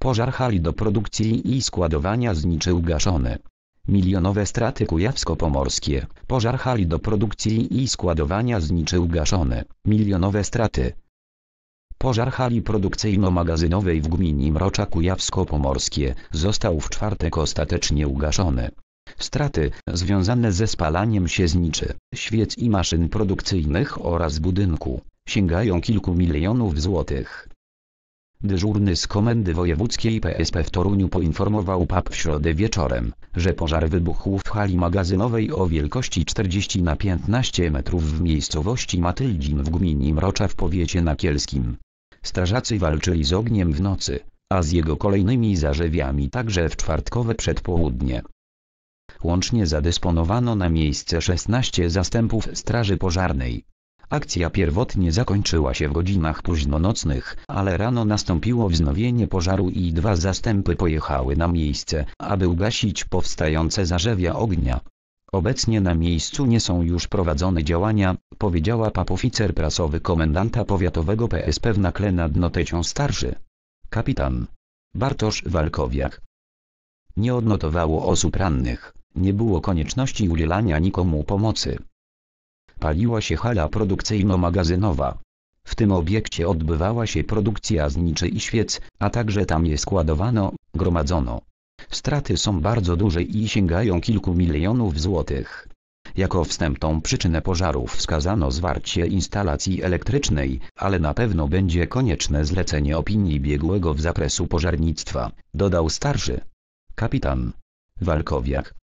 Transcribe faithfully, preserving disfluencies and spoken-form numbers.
Pożar hali do produkcji i składowania zniczy ugaszony. Milionowe straty kujawsko-pomorskie. Pożar hali do produkcji i składowania zniczy ugaszony. Milionowe straty. Pożar hali produkcyjno-magazynowej w gminie Mrocza Kujawsko-Pomorskie został w czwartek ostatecznie ugaszony. Straty związane ze spalaniem się zniczy, świec i maszyn produkcyjnych oraz budynku sięgają kilku milionów złotych. Dyżurny z Komendy Wojewódzkiej P S P w Toruniu poinformował P A P w środę wieczorem, że pożar wybuchł w hali magazynowej o wielkości czterdzieści na piętnaście metrów w miejscowości Matyldin w gminie Mrocza w powiecie nakielskim. Strażacy walczyli z ogniem w nocy, a z jego kolejnymi zarzewiami także w czwartkowe przedpołudnie. Łącznie zadysponowano na miejsce szesnaście zastępów straży pożarnej. Akcja pierwotnie zakończyła się w godzinach późnonocnych, ale rano nastąpiło wznowienie pożaru i dwa zastępy pojechały na miejsce, aby ugasić powstające zarzewia ognia. Obecnie na miejscu nie są już prowadzone działania, powiedziała P A P oficer prasowy komendanta powiatowego P S P w Nakle nad Notecią starszy. Kapitan Bartosz Walkowiak. Nie odnotowało osób rannych, nie było konieczności udzielania nikomu pomocy. Paliła się hala produkcyjno-magazynowa. W tym obiekcie odbywała się produkcja zniczy i świec, a także tam je składowano, gromadzono. Straty są bardzo duże i sięgają kilku milionów złotych. Jako wstępną przyczynę pożarów wskazano zwarcie instalacji elektrycznej, ale na pewno będzie konieczne zlecenie opinii biegłego w zakresu pożarnictwa, dodał starszy. Kapitan Walkowiak.